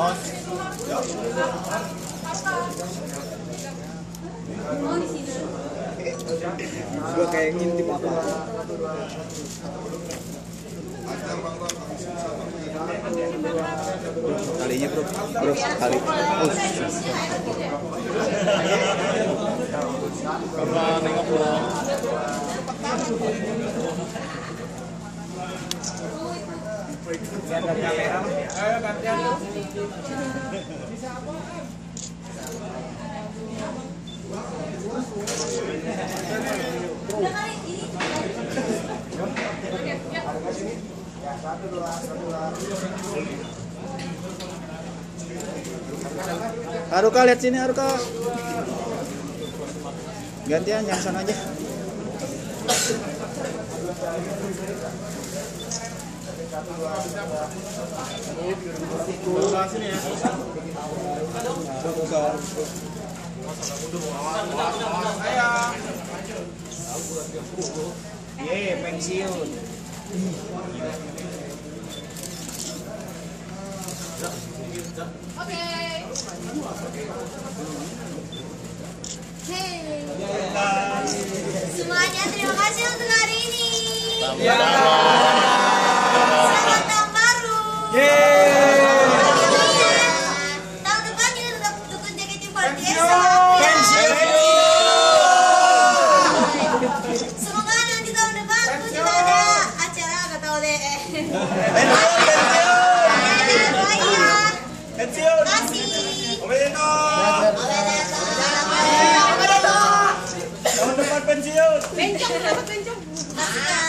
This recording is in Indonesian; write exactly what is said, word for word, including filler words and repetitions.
Gua kayak ngintip apa? Kalinya bro, bro kali. Oh. Karena nengok bro. Lihat dari kamera. Ayo gantian. Haruka lihat sini Haruka. Gantian yang sana aja. Ye, pensiun. Oke. Hey. Semuanya terima kasih untuk hari ini. Selamat tahun baru. Tahun depan kita tetap dukung J K T empat puluh delapan. Semoga nanti tahun depan juga ada acara nggak tahu deh. Pensiun. Kasih. Omedeto. Omedeto. Tahun depan pensiun. Pencong, dapat pencong.